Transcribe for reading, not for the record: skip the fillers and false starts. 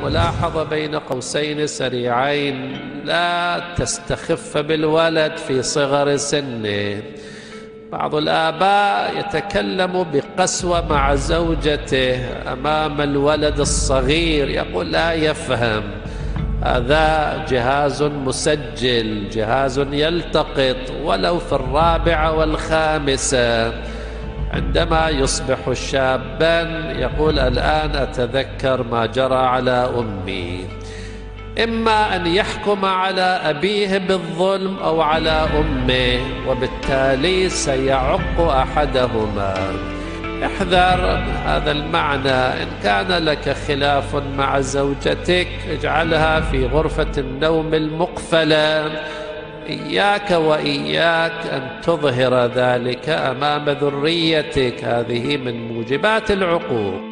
ملاحظة بين قوسين سريعين: لا تستخف بالولد في صغر سنه. بعض الآباء يتكلم بقسوة مع زوجته أمام الولد الصغير، يقول لا يفهم، هذا جهاز مسجل، جهاز يلتقط ولو في الرابعة والخامسة. عندما يصبح شابا يقول الآن أتذكر ما جرى على أمي. إما أن يحكم على أبيه بالظلم أو على أمه، وبالتالي سيعق أحدهما. احذر هذا المعنى. إن كان لك خلاف مع زوجتك اجعلها في غرفة النوم المقفلة. إياك وإياك أن تظهر ذلك أمام ذريتك، هذه من موجبات العقوق.